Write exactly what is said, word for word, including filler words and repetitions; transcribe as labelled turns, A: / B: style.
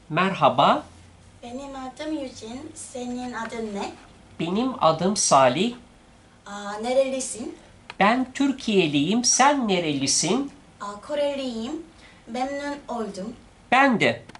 A: Merhaba,
B: Benim adım Eugene. Senin adın ne?
A: benim adım Salih.
B: Aa, nerelisin?
A: Ben Türkiye'liyim, sen nerelisin?
B: Aa, Koreliyim. Memnun oldum.
A: Ben de.